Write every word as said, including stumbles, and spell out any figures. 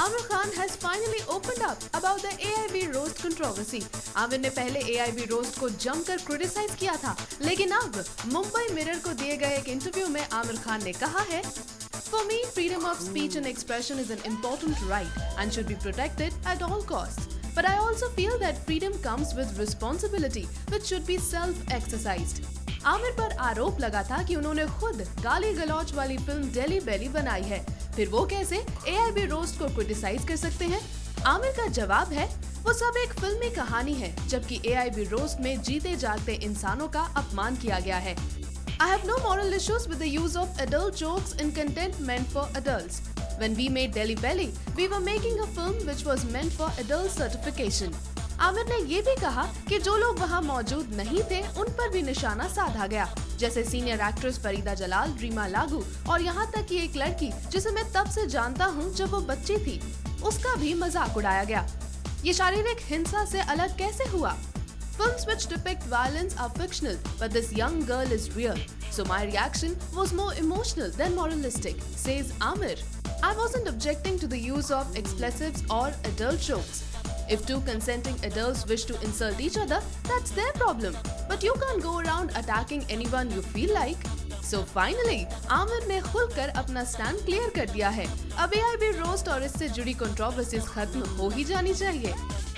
Aamir Khan has finally opened up about the A I B roast controversy. Aamir ने पहले A I B roast को जमकर criticise किया था, लेकिन अब मुंबई मिरर को दिए गए एक इंटरव्यू में आमिर खान ने कहा है, For me, freedom of speech and expression is an important right and should be protected at all costs. But I also feel that freedom comes with responsibility, which should be self-exercised. Aamir पर आरोप लगा था कि उन्होंने खुद गाली गलौज वाली फिल्म डेली बेली बनाई है, फिर वो कैसे A I B रोस्ट को क्रिटिसाइज कर सकते हैं? आमिर का जवाब है, वो सब एक फिल्मी कहानी है, जबकि A I B रोस्ट में जीते जागते इंसानों का अपमान किया गया है. I have no moral issues with the use of adult jokes in content meant for adults. When we made Delhi Belly, we were making a film which was meant for adult certification. Aamir ने ये भी कहा कि जो लोग वहाँ मौजूद नहीं थे उन पर भी निशाना साधा गया, जैसे सीनियर एक्ट्रेस फरीदा जलाल, रीमा लागू और यहाँ तक कि एक लड़की जिसे मैं तब से जानता हूँ जब वो बच्ची थी, उसका भी मजाक उड़ाया गया. ये शारीरिक हिंसा से अलग कैसे हुआ? Films which depict violence are fictional, but this young girl is real. So my reaction was more emotional than moralistic, says Aamir. I wasn't objecting to the use of expletives or adult jokes. If two consenting adults wish to insult each other, that's their problem. But you can't go around attacking anyone you feel like. So finally, Aamir ने खुलकर अपना stand clear कर दिया है. अब A I B roast और इससे जुड़ी कंट्रोवर्सीज खत्म हो ही जानी चाहिए.